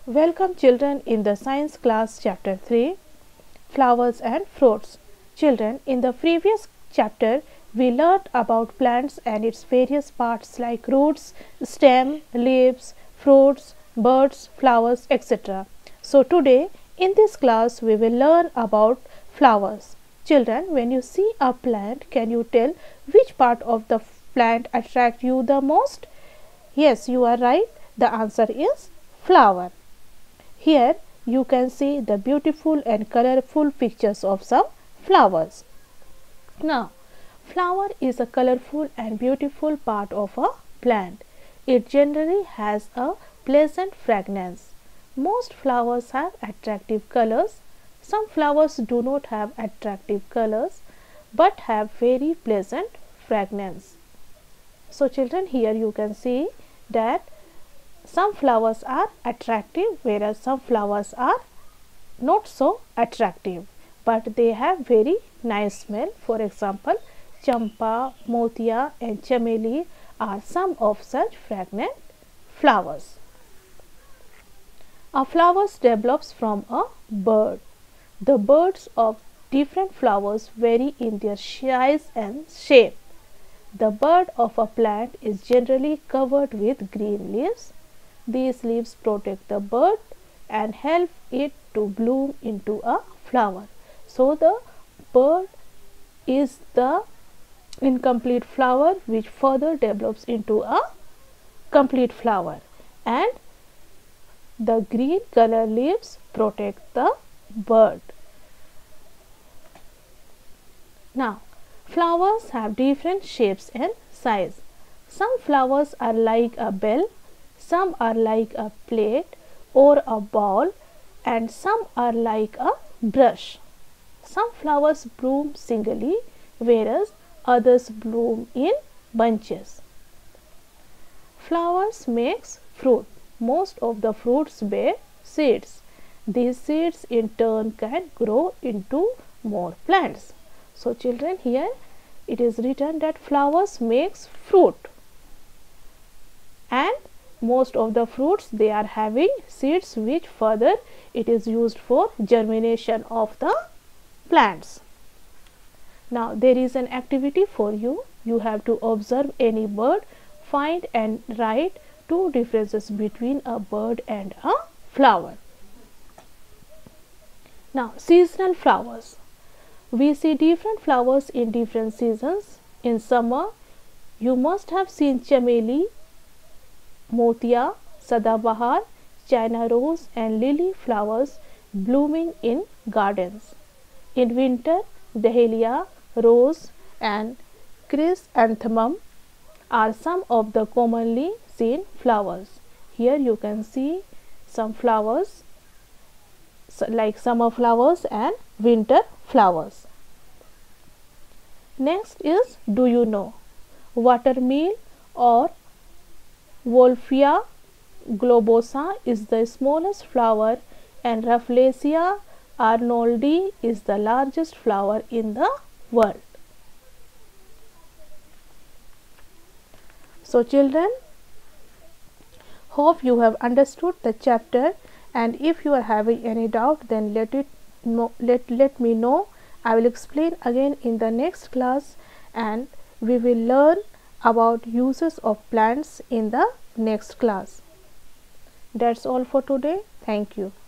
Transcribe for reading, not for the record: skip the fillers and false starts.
Welcome children in the science class chapter 3, flowers and fruits. Children, in the previous chapter we learned about plants and its various parts like roots, stem, leaves, fruits, birds, flowers, etc. So today in this class we will learn about flowers. Children, when you see a plant, can you tell which part of the plant attracts you the most? Yes, you are right. The answer is flower. Here you can see the beautiful and colorful pictures of some flowers. Now, flower is a colorful and beautiful part of a plant. It generally has a pleasant fragrance. Most flowers have attractive colors. Some flowers do not have attractive colors but have very pleasant fragrance. So, children, here you can see that some flowers are attractive whereas some flowers are not so attractive, but they have very nice smell. For example, champa, motia and chameli are some of such fragrant flowers. A flower develops from a bud. The buds of different flowers vary in their size and shape. The bud of a plant is generally covered with green leaves. These leaves protect the bud and help it to bloom into a flower. So, the bud is the incomplete flower which further develops into a complete flower, and the green color leaves protect the bud. Now, flowers have different shapes and size. Some flowers are like a bell, some are like a plate or a ball, and some are like a brush. Some flowers bloom singly, whereas others bloom in bunches. Flowers makes fruit. Most of the fruits bear seeds. These seeds in turn can grow into more plants. So, children, here it is written that flowers makes fruit, and most of the fruits they are having seeds which further it is used for germination of the plants. Now, there is an activity for you. You have to observe any bird, find and write two differences between a bird and a flower. Now, seasonal flowers. We see different flowers in different seasons. In summer, you must have seen chameli, motia, sadabahar, china rose and lily flowers blooming in gardens. In winter, dahlia, rose and chrysanthemum are some of the commonly seen flowers. Here you can see some flowers like summer flowers and winter flowers. Next is, do you know? Watermeal or Wolffia globosa is the smallest flower and Rafflesia arnoldi is the largest flower in the world. So, children, hope you have understood the chapter, and if you are having any doubt then let me know. I will explain again in the next class, and we will learn about uses of plants in the next class. That's all for today. Thank you.